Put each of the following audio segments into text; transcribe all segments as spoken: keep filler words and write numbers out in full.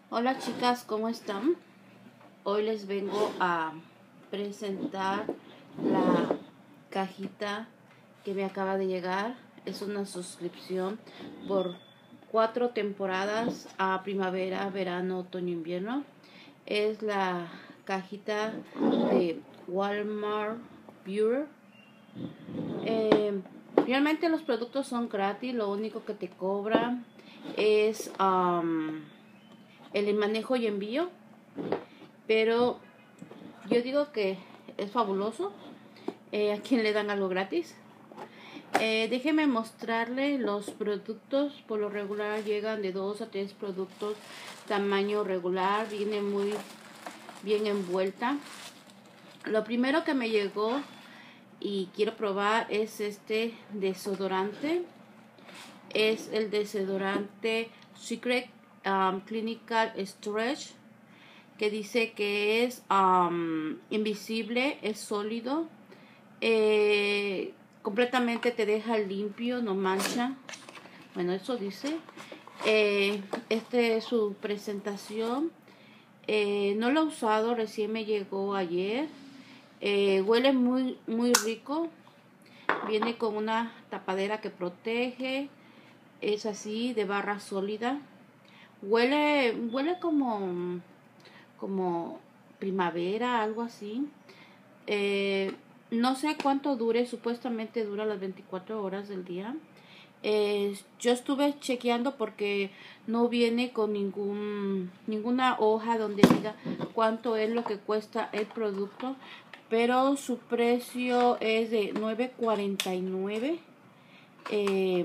Hola chicas, ¿cómo están? Hoy les vengo a presentar la cajita que me acaba de llegar. Es una suscripción por cuatro temporadas a primavera, verano, otoño, invierno. Es la cajita de Walmart Bureau. Eh, realmente los productos son gratis, lo único que te cobra es um, el manejo y envío, pero yo digo que es fabuloso. Eh, ¿a quién le dan algo gratis? Eh, déjeme mostrarle los productos. Por lo regular llegan de dos a tres productos, tamaño regular, viene muy bien envuelta. Lo primero que me llegó y quiero probar es este desodorante. Es el desodorante Secret um, Clinical Storage, que dice que es um, invisible, es sólido, eh, completamente te deja limpio, no mancha. Bueno, eso dice. Eh, este es su presentación. Eh, no lo he usado, recién me llegó ayer. Eh, huele muy, muy rico. Viene con una tapadera que protege. Es así, de barra sólida. Huele, huele como, como primavera, algo así. Eh, no sé cuánto dure, supuestamente dura las veinticuatro horas del día. Eh, yo estuve chequeando porque no viene con ningún ninguna hoja donde diga cuánto es lo que cuesta el producto, pero su precio es de nueve cuarenta y nueve. Eh,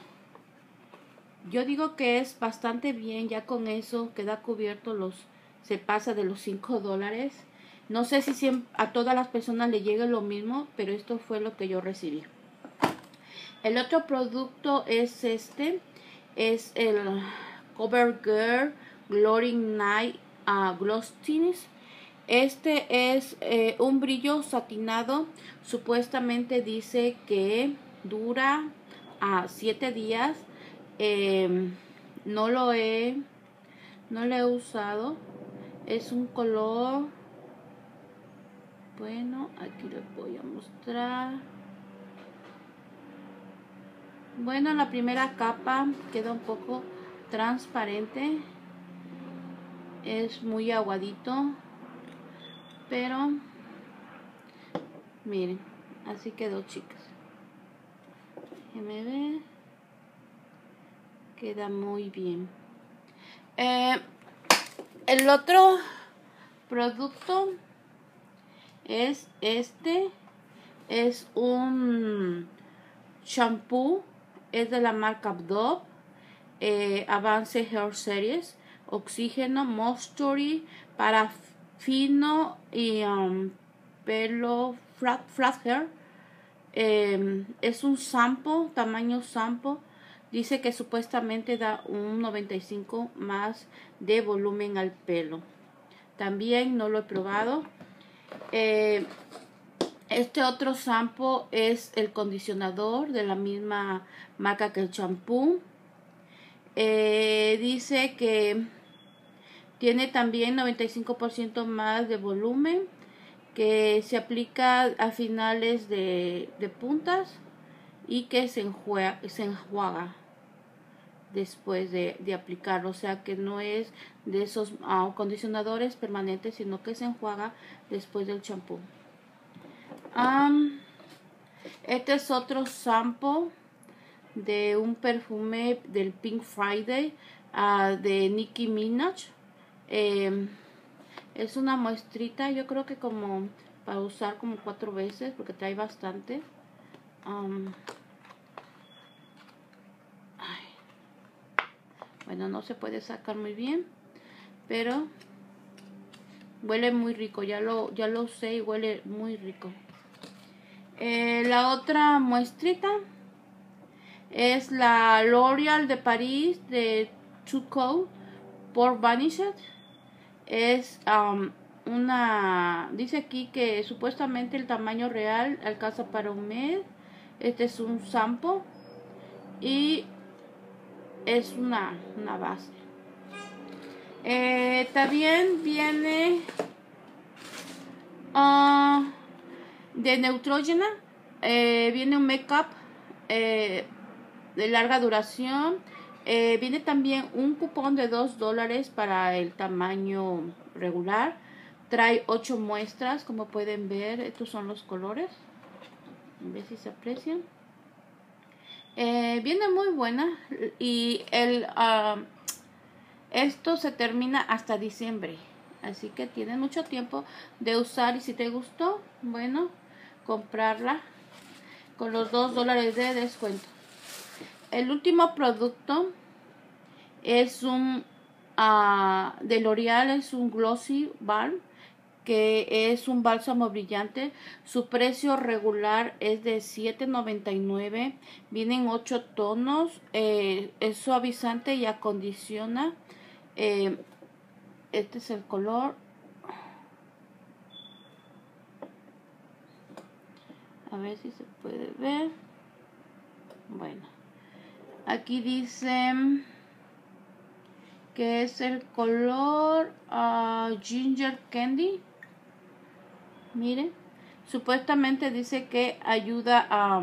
yo digo que es bastante bien, ya con eso queda cubierto, los se pasa de los cinco dólares. No sé si siempre, a todas las personas le llegue lo mismo, pero esto fue lo que yo recibí. El otro producto es este, es el CoverGirl Glory Night uh, Gloss Tints. Este es eh, un brillo satinado, supuestamente dice que dura a uh, siete días. Eh, no lo he, no lo he usado. Es un color, bueno, aquí les voy a mostrar. Bueno, la primera capa queda un poco transparente, es muy aguadito, pero miren, así quedó, chicas. Déjenme ver, queda muy bien. Eh, el otro producto es este, es un shampoo, es de la marca Dove, eh, Avance Hair Series, oxígeno, moisture para fino y um, pelo flat, flat hair. Eh, es un shampoo, tamaño shampoo. Dice que supuestamente da un noventa y cinco más de volumen al pelo. También no lo he probado. Eh, Este otro shampoo es el condicionador de la misma marca que el champú. Eh, dice que tiene también noventa y cinco por ciento más de volumen, que se aplica a finales de, de puntas y que se enjuaga, se enjuaga después de, de aplicarlo. O sea que no es de esos uh, acondicionadores permanentes, sino que se enjuaga después del champú. Um, este es otro shampoo de un perfume del Pink Friday uh, de Nicki Minaj. Eh, es una muestrita, yo creo que como para usar como cuatro veces porque trae bastante. Um, ay, bueno, no se puede sacar muy bien, pero huele muy rico. Ya lo, ya lo usé y huele muy rico. Eh, la otra muestrita es la L'Oreal de París de Too Cold por Vanished. Es um, una, dice aquí que supuestamente el tamaño real alcanza para un mes. Este es un shampoo y es una, una base. Eh, también viene uh, de Neutrogena. Eh, viene un make-up eh, de larga duración. Eh, viene también un cupón de dos dólares para el tamaño regular. Trae ocho muestras, como pueden ver. Estos son los colores. A ver si se aprecian. Eh, viene muy buena. Y el uh, esto se termina hasta diciembre. Así que tienes mucho tiempo de usar. Y si te gustó, bueno, comprarla con los dos dólares de descuento. El último producto es un uh, de L'Oreal, es un Glossy Balm, que es un bálsamo brillante. Su precio regular es de siete noventa y nueve. Vienen ocho tonos. Eh, es suavizante y acondiciona. Eh, este es el color. A ver si se puede ver. Bueno, aquí dice que es el color uh, Ginger Candy. Miren, supuestamente dice que ayuda a,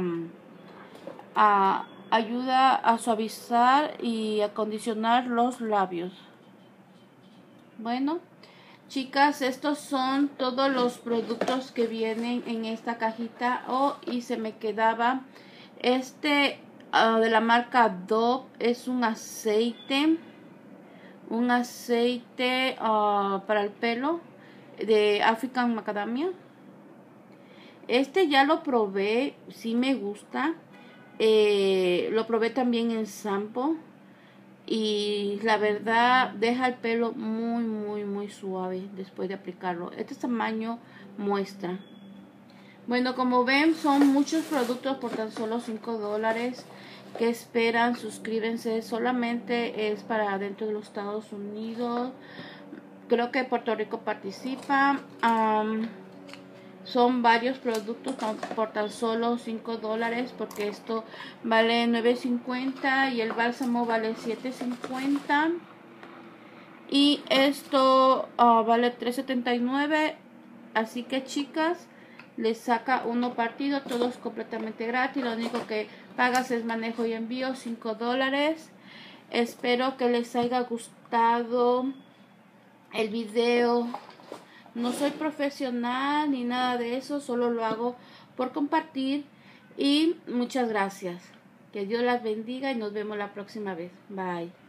a ayuda a suavizar y acondicionar los labios. Bueno, chicas, estos son todos los productos que vienen en esta cajita. Oh, y se me quedaba este uh, de la marca Dove. Es un aceite un aceite uh, para el pelo de African Macadamia. Este ya lo probé, sí me gusta. Eh, lo probé también en shampoo y la verdad deja el pelo muy muy muy suave después de aplicarlo. Este tamaño muestra. Bueno, como ven, son muchos productos por tan solo cinco dólares. ¿Qué esperan? Suscríbanse. Solamente es para dentro de los Estados Unidos. Creo que Puerto Rico participa. Um, son varios productos por tan solo cinco dólares, porque esto vale nueve cincuenta y el bálsamo vale siete cincuenta. Y esto uh, vale tres setenta y nueve. Así que, chicas, les saca uno partido, todos completamente gratis. Lo único que pagas es manejo y envío, cinco dólares. Espero que les haya gustado el video. No soy profesional ni nada de eso, solo lo hago por compartir. Y muchas gracias. Que Dios las bendiga y nos vemos la próxima vez. Bye.